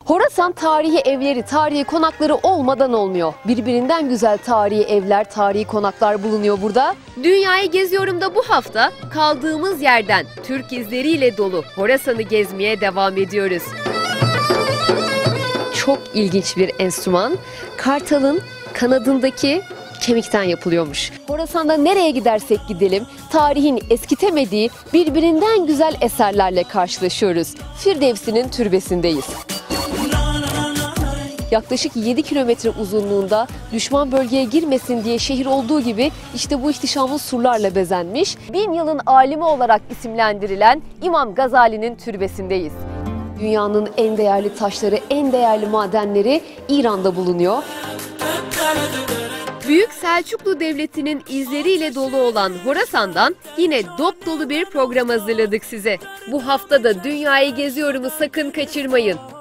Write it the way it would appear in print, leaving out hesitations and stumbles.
Horasan tarihi evleri, tarihi konakları olmadan olmuyor. Birbirinden güzel tarihi evler, tarihi konaklar bulunuyor burada. Dünyayı geziyorum da bu hafta kaldığımız yerden Türk izleriyle dolu Horasan'ı gezmeye devam ediyoruz. Çok ilginç bir enstrüman. Kartalın kanadındaki kemikten yapılıyormuş. Horasan'da nereye gidersek gidelim, tarihin eskitemediği birbirinden güzel eserlerle karşılaşıyoruz. Firdevsi'nin türbesindeyiz. Yaklaşık 7 kilometre uzunluğunda düşman bölgeye girmesin diye şehir olduğu gibi işte bu ihtişamlı surlarla bezenmiş. 1000 yılın alimi olarak isimlendirilen İmam Gazali'nin türbesindeyiz. Dünyanın en değerli taşları, en değerli madenleri İran'da bulunuyor. Büyük Selçuklu Devleti'nin izleriyle dolu olan Horasan'dan yine dop dolu bir program hazırladık size. Bu hafta da dünyayı geziyorumu sakın kaçırmayın.